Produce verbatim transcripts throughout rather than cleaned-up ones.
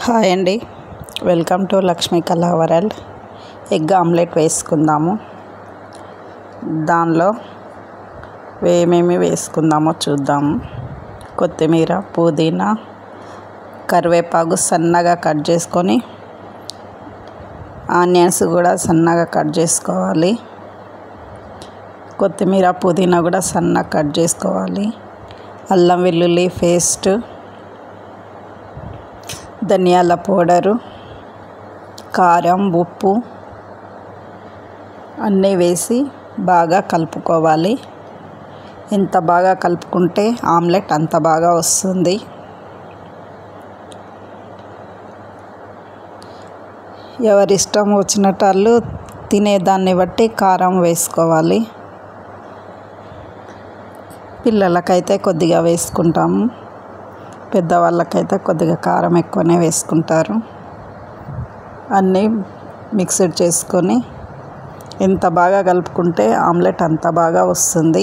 Hi అండి, welcome to Lakshmi కళా world. Egg omelette వేసుకుందాము. దానిలో ఏమేమి వేసుకుందామో చూద్దాము. కొత్తిమీర, పుదీనా, కరివేపాకు సన్నగా కట్ చేసుకొని, ఆనియన్స్ కూడా సన్నగా కట్ చేసుకోవాలి. కొత్తిమీర, పుదీనా కూడా సన్నగా కట్ చేసుకోవాలి. అల్లం వెల్లుల్లి పేస్ట్, ధనియాల పౌడరు, కారం, ఉప్పు అన్నీ వేసి బాగా కలుపుకోవాలి. ఎంత బాగా కలుపుకుంటే ఆమ్లెట్ అంత బాగా వస్తుంది. ఎవరి ఇష్టం వచ్చినట్టు వాళ్ళు తినేదాన్ని బట్టి కారం వేసుకోవాలి. పిల్లలకైతే కొద్దిగా వేసుకుంటాము, పెద్దవాళ్ళకైతే కొద్దిగా కారం ఎక్కువనే వేసుకుంటారు. అన్నీ మిక్స్డ్ చేసుకొని ఎంత బాగా కలుపుకుంటే ఆమ్లెట్ అంత బాగా వస్తుంది.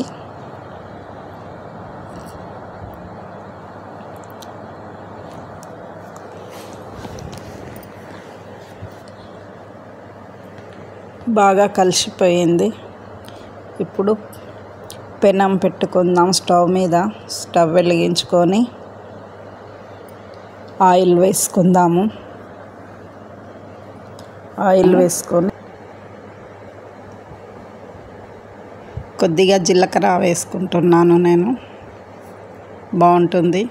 బాగా కలిసిపోయింది. ఇప్పుడు పెనం పెట్టుకుందాం స్టవ్ మీద. స్టవ్ వెలిగించుకొని ఆయిల్ వేసుకుందాము. ఆయిల్ వేసుకొని కొద్దిగా జీలకర్ర వేసుకుంటున్నాను నేను, బాగుంటుంది.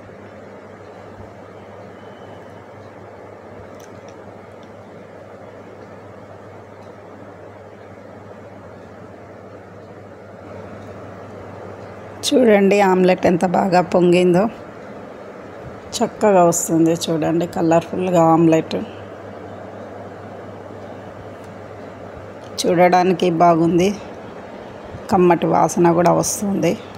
చూడండి ఆమ్లెట్ ఎంత బాగా పొంగిందో, చక్కగా వస్తుంది. చూడండి కలర్ఫుల్గా ఆమ్లెట్ చూడడానికి బాగుంది. కమ్మటి వాసన కూడా వస్తుంది.